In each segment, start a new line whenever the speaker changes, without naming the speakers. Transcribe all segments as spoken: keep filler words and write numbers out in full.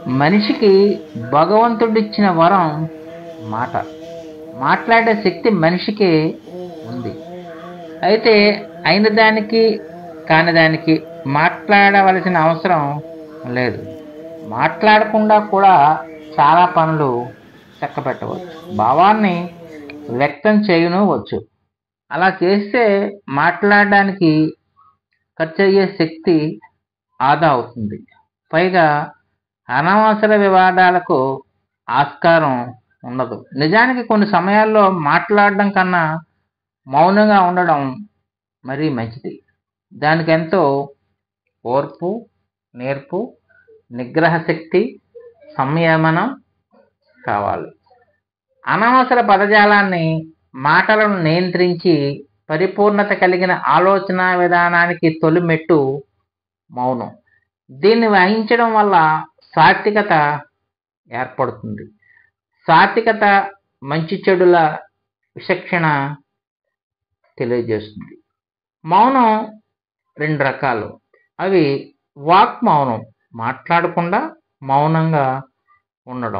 మనిషికి భగవంతుడిచ్చిన వరం మాట. మాట్లాడే శక్తి మనిషికి ఉంది. అయితే అయిన దానికి కాని దానికి మాట్లాడవలసిన అవసరం లేదు. మాట్లాడకుండా కూడా చాలా పనులు చక్కబెట్టవచ్చు, భావాన్ని వ్యక్తం చేయనవచ్చు. అలా చేస్తే మాట్లాడడానికి ఖర్చు అయ్యే శక్తి ఆదా అవుతుంది. పైగా అనవసర వివాదాలకు ఆస్కారం ఉండదు. నిజానికి కొన్ని సమయాల్లో మాట్లాడడం కన్నా మౌనంగా ఉండడం మరీ మంచిది. దానికి ఎంతో ఓర్పు, నేర్పు, నిగ్రహ శక్తి, సంయమనం కావాలి. అనవసర పదజాలాన్ని, మాటలను నియంత్రించి పరిపూర్ణత కలిగిన ఆలోచన విధానానికి తొలి మెట్టు మౌనం. దీన్ని వహించడం వల్ల సాత్వికత ఏర్పడుతుంది. సాత్వికత మంచి చెడుల విచక్షణ తెలియజేస్తుంది. మౌనం రెండు రకాలు. అవి వాక్ మౌనం, మాట్లాడకుండా మౌనంగా ఉండడం.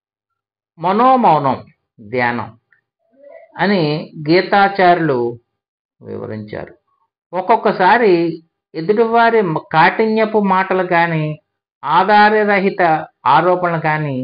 మనోమౌనం, ధ్యానం అని గీతాచార్యులు వివరించారు. ఒక్కొక్కసారి ఎదుటివారి కాఠిన్యపు మాటలు కానీ, ఆధారరహిత ఆరోపణలు కానీ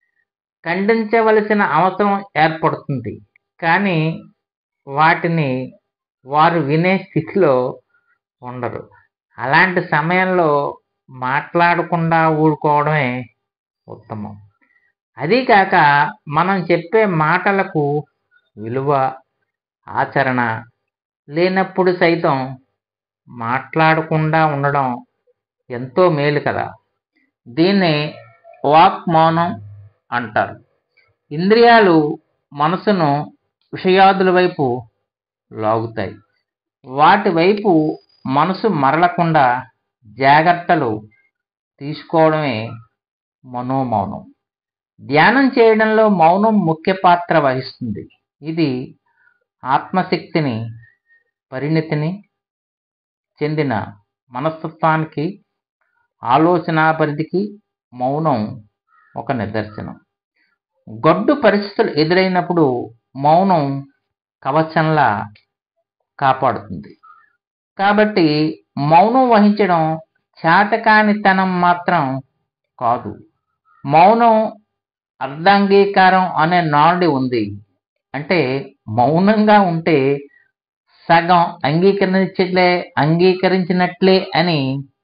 ఖండించవలసిన అవసరం ఏర్పడుతుంది. కానీ వాటిని వారు వినే స్థితిలో ఉండరు. అలాంటి సమయంలో మాట్లాడకుండా ఊరుకోవడమే ఉత్తమం. అదీకాక మనం చెప్పే మాటలకు విలువ, ఆచరణ లేనప్పుడు సైతం మాట్లాడకుండా ఉండడం ఎంతో మేలు కదా. దీన్నే వాక్ మౌనం అంటారు. ఇంద్రియాలు మనసును విషయాదుల వైపు లాగుతాయి. వాటి వైపు మనసు మరలకుండా జాగ్రత్తలు తీసుకోవడమే మనోమౌనం. ధ్యానం చేయడంలో మౌనం ముఖ్య పాత్ర వహిస్తుంది. ఇది ఆత్మశక్తిని, పరిణతిని చెందిన మనస్తత్వానికి, ఆలోచనా పరిధికి మౌనం ఒక నిదర్శనం. గడ్డు పరిస్థితులు ఎదురైనప్పుడు మౌనం కవచంలా కాపాడుతుంది. కాబట్టి మౌనం వహించడం చేతకానితనం మాత్రం కాదు. మౌనం అర్ధాంగీకారం అనే నానుడి ఉంది. అంటే మౌనంగా ఉంటే సగం అంగీకరించట్లే అంగీకరించినట్లే అని.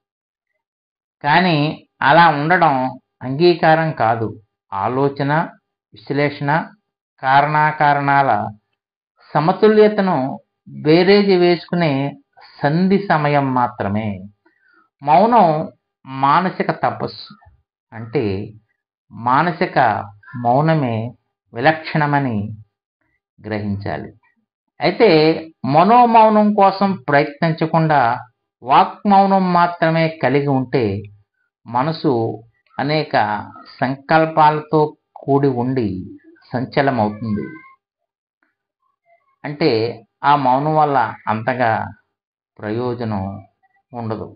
కానీ అలా ఉండడం అంగీకారం కాదు. ఆలోచన, విశ్లేషణ, కారణాకారణాల సమతుల్యతను బేరేజీ వేసుకునే సంధి సమయం మాత్రమే. మౌనం మానసిక తపస్సు. అంటే మానసిక మౌనమే విలక్షణమని గ్రహించాలి. అయితే మనోమౌనం కోసం ప్రయత్నించకుండా వాక్ మౌనం మాత్రమే కలిగి ఉంటే మనసు అనేక సంకల్పాలతో కూడి ఉండి సంచలమవుతుంది. అంటే ఆ మౌనం వల్ల అంతగా ప్రయోజనం ఉండదు.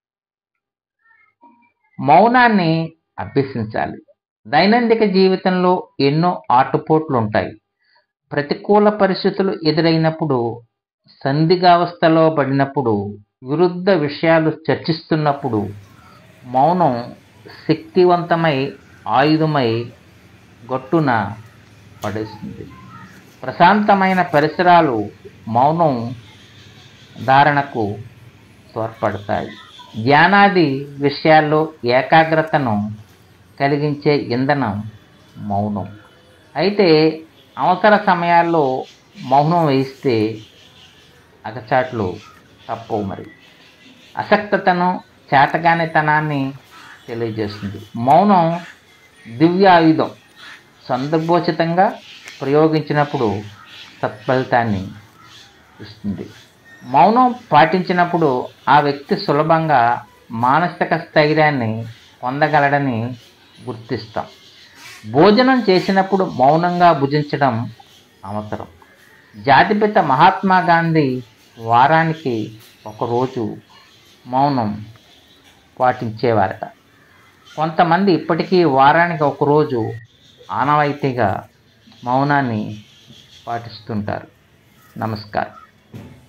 మౌనాన్ని అభ్యసించాలి. దైనందిక జీవితంలో ఎన్నో ఆటుపోట్లు ఉంటాయి. ప్రతికూల పరిస్థితులు ఎదురైనప్పుడు, సందిగావస్థలో పడినప్పుడు, విరుద్ధ విషయాలు చర్చిస్తున్నప్పుడు మౌనం శక్తివంతమై ఆయుధమై గట్టున పడేస్తుంది. ప్రశాంతమైన పరిసరాలు మౌనం ధారణకు తోడ్పడతాయి. ధ్యానాది విషయాల్లో ఏకాగ్రతను కలిగించే ఇంధనం మౌనం. అయితే అవసర సమయాల్లో మౌనం వహిస్తే అగచాట్లు తప్పవు. మరి అసక్తతను, చేతగానితనాన్ని తెలియజేస్తుంది. మౌనం దివ్య ఆయుధం. సందర్భోచితంగా ప్రయోగించినప్పుడు సత్ఫలితాన్ని ఇస్తుంది. మౌనం పాటించినప్పుడు ఆ వ్యక్తి సులభంగా మానసిక స్థైర్యాన్ని పొందగలడని గుర్తిస్తాం. భోజనం చేసినప్పుడు మౌనంగా భుజించడం అవసరం. జాతిపిత మహాత్మా గాంధీ వారానికి ఒకరోజు మౌనం పాటించేవారట. కొంతమంది ఇప్పటికీ వారానికి ఒకరోజు ఆనవాయితీగా మౌనాన్ని పాటిస్తుంటారు. నమస్కారం.